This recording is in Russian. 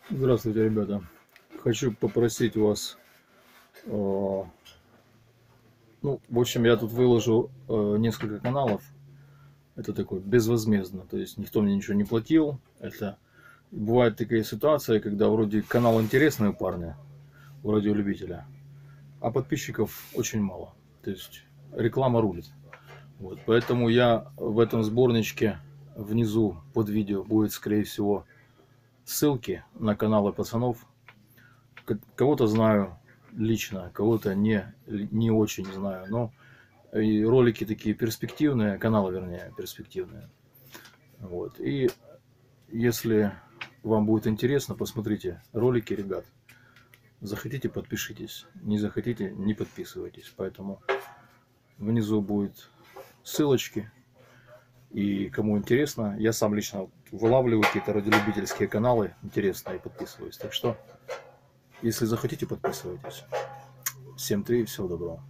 Здравствуйте, ребята. Хочу попросить вас, в общем, я тут выложу несколько каналов. Это такое безвозмездно, то есть никто мне ничего не платил. Это бывает такая ситуация, когда вроде канал интересный у парня, у радиолюбителя, а подписчиков очень мало. То есть реклама рулит. Вот, поэтому я в этом сборничке внизу под видео будет, скорее всего, ссылки на каналы пацанов. Кого-то знаю лично, кого-то не очень знаю, но и ролики такие перспективные, каналы, вернее, перспективные. Вот. И если вам будет интересно, посмотрите ролики, ребят. Захотите, подпишитесь. Не захотите, не подписывайтесь. Поэтому внизу будет ссылочки. И кому интересно, я сам лично вылавливаю какие-то радиолюбительские каналы интересные и подписываюсь. Так что, если захотите, подписывайтесь. Всем 3 и всего доброго.